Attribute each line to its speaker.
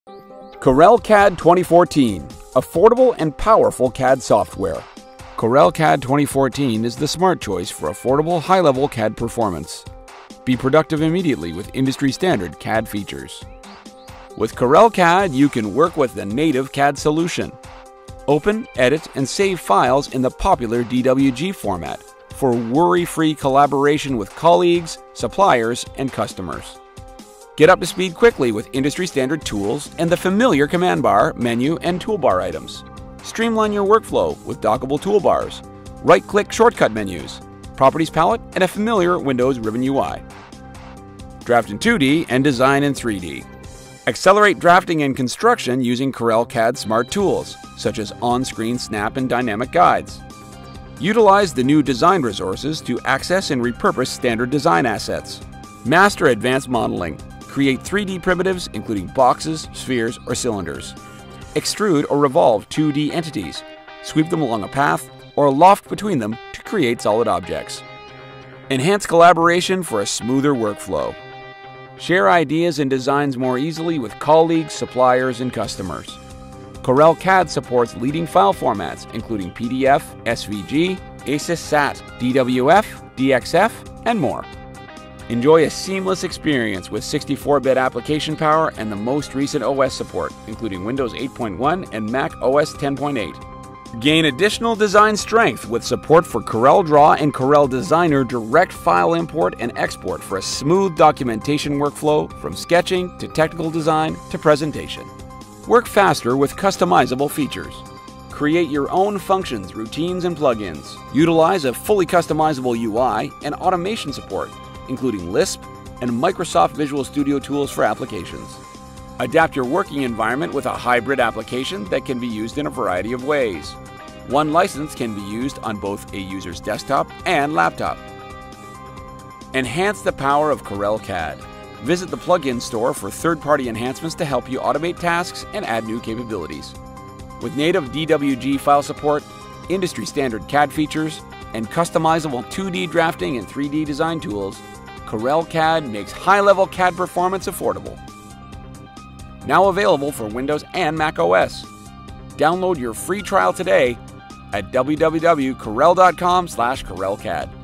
Speaker 1: Corel CAD 2014, affordable and powerful CAD software. Corel CAD 2014 is the smart choice for affordable, high-level CAD performance. Be productive immediately with industry-standard CAD features. With Corel CAD, you can work with the native CAD solution. Open, edit, and save files in the popular DWG format for worry-free collaboration with colleagues, suppliers, and customers. Get up to speed quickly with industry-standard tools and the familiar command bar, menu, and toolbar items. Streamline your workflow with dockable toolbars, right-click shortcut menus, properties palette, and a familiar Windows ribbon UI. Draft in 2D and design in 3D. Accelerate drafting and construction using Corel CAD smart tools, such as on-screen snap and dynamic guides. Utilize the new design resources to access and repurpose standard design assets. Master advanced modeling. Create 3D primitives including boxes, spheres, or cylinders. Extrude or revolve 2D entities. Sweep them along a path or loft between them to create solid objects. Enhance collaboration for a smoother workflow. Share ideas and designs more easily with colleagues, suppliers, and customers. Corel CAD supports leading file formats including PDF, SVG, ACIS-SAT, DWF, DXF, and more. Enjoy a seamless experience with 64-bit application power and the most recent OS support, including Windows 8.1 and Mac OS 10.8. Gain additional design strength with support for Corel Draw and Corel Designer direct file import and export for a smooth documentation workflow from sketching to technical design to presentation. Work faster with customizable features. Create your own functions, routines, and plugins. Utilize a fully customizable UI and automation support, including Lisp and Microsoft Visual Studio tools for applications. Adapt your working environment with a hybrid application that can be used in a variety of ways. One license can be used on both a user's desktop and laptop. Enhance the power of Corel CAD. Visit the plugin store for third-party enhancements to help you automate tasks and add new capabilities. With native DWG file support, industry-standard CAD features, and customizable 2D drafting and 3D design tools, Corel CAD makes high-level CAD performance affordable. Now available for Windows and Mac OS. Download your free trial today at www.corel.com/CorelCAD.